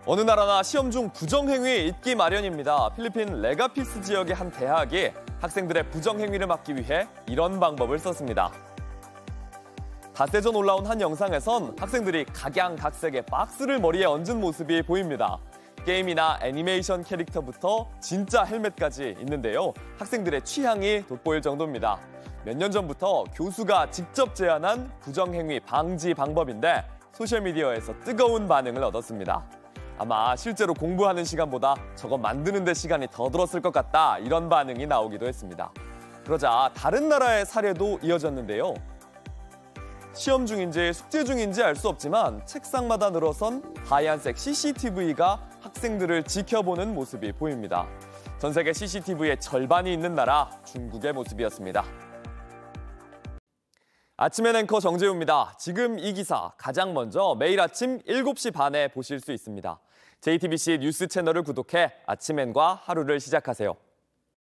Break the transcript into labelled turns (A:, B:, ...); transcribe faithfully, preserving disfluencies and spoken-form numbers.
A: 어느 나라나 시험 중 부정행위 있기 마련입니다. 필리핀 레가피스 지역의 한 대학이 학생들의 부정행위를 막기 위해 이런 방법을 썼습니다. 닷새 전 올라온 한 영상에선 학생들이 각양각색의 박스를 머리에 얹은 모습이 보입니다. 게임이나 애니메이션 캐릭터부터 진짜 헬멧까지 있는데요. 학생들의 취향이 돋보일 정도입니다. 몇 년 전부터 교수가 직접 제안한 부정행위 방지 방법인데 소셜미디어에서 뜨거운 반응을 얻었습니다. 아마 실제로 공부하는 시간보다 저거 만드는 데 시간이 더 들었을 것 같다, 이런 반응이 나오기도 했습니다. 그러자 다른 나라의 사례도 이어졌는데요. 시험 중인지 숙제 중인지 알 수 없지만 책상마다 늘어선 하얀색 씨씨티비가 학생들을 지켜보는 모습이 보입니다. 전 세계 씨씨티비의 절반이 있는 나라 중국의 모습이었습니다. 아침엔 앵커 정재우입니다. 지금 이 기사 가장 먼저 매일 아침 일곱 시 반에 보실 수 있습니다. 제이티비씨 뉴스 채널을 구독해 아침엔과 하루를 시작하세요.